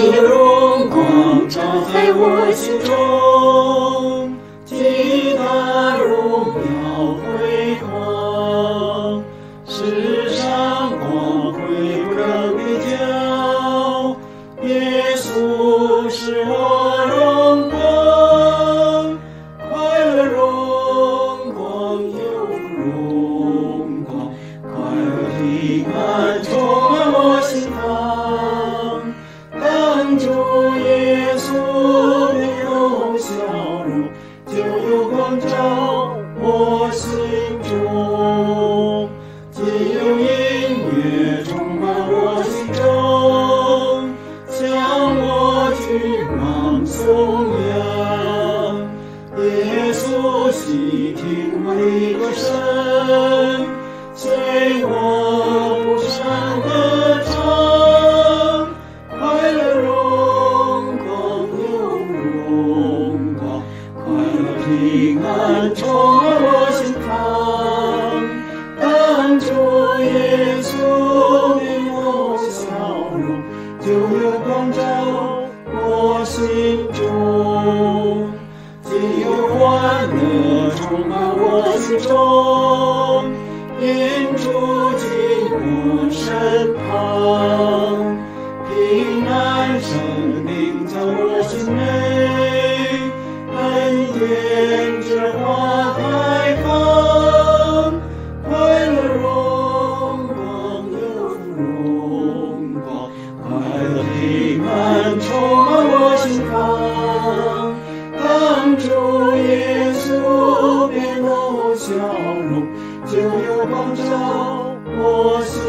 的荣光照在我心中，极大荣耀辉煌，世上光辉不能比较。耶稣是我荣光，快乐荣光有荣光，快乐平安充满我心房。当主耶稣面容笑容，就有光照我心中，既有音乐充满我心中，向我君王颂扬。耶稣细听我的歌声，随我步上歌唱，快乐荣光有荣光，快乐平安充满我心房。当主耶稣面容笑容，就有光照我心中，既有欢乐充满我心中，因主进我身旁，平安生命在我心内，恩典之花开放，快乐荣光有荣光，快乐平安充满我心房。当主耶稣面容笑容，就有光照我心